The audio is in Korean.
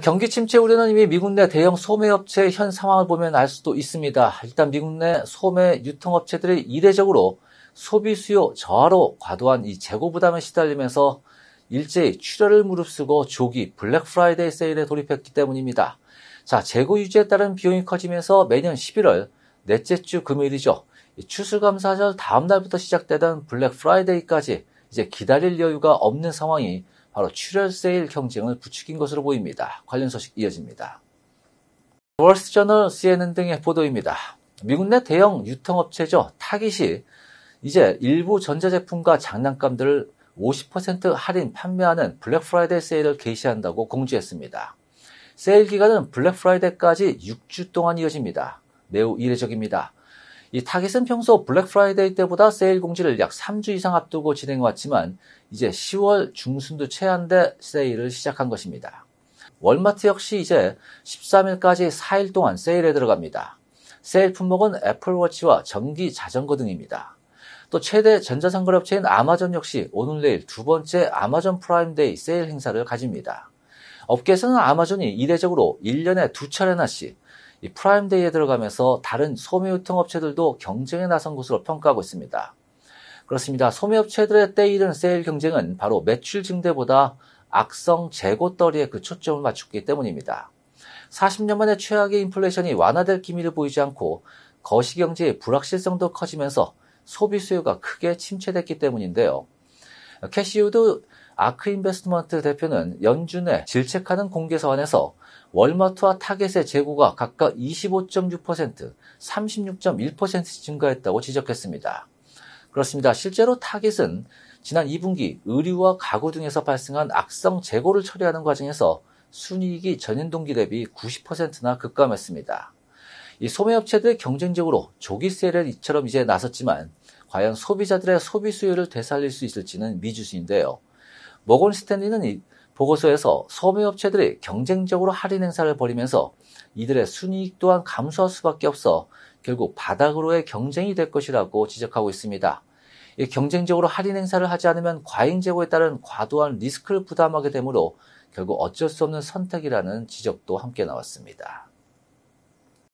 경기 침체 우려는 이미 미국 내 대형 소매업체의 현 상황을 보면 알 수도 있습니다. 일단 미국 내 소매 유통업체들이 이례적으로 소비 수요 저하로 과도한 이 재고 부담에 시달리면서 일제히 출혈을 무릅쓰고 조기 블랙 프라이데이 세일에 돌입했기 때문입니다. 자, 재고 유지에 따른 비용이 커지면서 매년 11월 넷째 주 금요일이죠. 추수감사절 다음 날부터 시작되던 블랙 프라이데이까지 이제 기다릴 여유가 없는 상황이 바로 출혈 세일 경쟁을 부추긴 것으로 보입니다. 관련 소식 이어집니다. 월스트저널, CNN 등의 보도입니다. 미국 내 대형 유통업체죠. 타깃이 이제 일부 전자제품과 장난감들을 50% 할인 판매하는 블랙 프라이데이 세일을 개시한다고 공지했습니다. 세일 기간은 블랙 프라이데이까지 6주 동안 이어집니다. 매우 이례적입니다. 이 타깃은 평소 블랙 프라이데이 때보다 세일 공지를 약 3주 이상 앞두고 진행해왔지만 이제 10월 중순도 채한데 세일을 시작한 것입니다. 월마트 역시 이제 13일까지 4일 동안 세일에 들어갑니다. 세일 품목은 애플워치와 전기 자전거 등입니다. 또 최대 전자상거래업체인 아마존 역시 오늘 내일 두 번째 아마존 프라임데이 세일 행사를 가집니다. 업계에서는 아마존이 이례적으로 1년에 2차례나씩 이 프라임데이에 들어가면서 다른 소매유통업체들도 경쟁에 나선 것으로 평가하고 있습니다. 그렇습니다. 소매업체들의 때이른 세일 경쟁은 바로 매출 증대보다 악성 재고떨이에 그 초점을 맞췄기 때문입니다. 40년 만에 최악의 인플레이션이 완화될 기미를 보이지 않고 거시경제의 불확실성도 커지면서 소비 수요가 크게 침체됐기 때문인데요. 캐시우드 아크인베스트먼트 대표는 연준의 질책하는 공개 서한에서 월마트와 타겟의 재고가 각각 25.6%, 36.1% 증가했다고 지적했습니다. 그렇습니다. 실제로 타겟은 지난 2분기 의류와 가구 등에서 발생한 악성 재고를 처리하는 과정에서 순이익이 전년 동기 대비 90%나 급감했습니다. 이 소매업체들이 경쟁적으로 조기 세일에 이처럼 이제 나섰지만 과연 소비자들의 소비 수요를 되살릴 수 있을지는 미지수인데요. 모건 스탠리는 이 보고서에서 소매업체들이 경쟁적으로 할인 행사를 벌이면서 이들의 순이익 또한 감소할 수밖에 없어 결국 바닥으로의 경쟁이 될 것이라고 지적하고 있습니다. 이 경쟁적으로 할인 행사를 하지 않으면 과잉 재고에 따른 과도한 리스크를 부담하게 되므로 결국 어쩔 수 없는 선택이라는 지적도 함께 나왔습니다.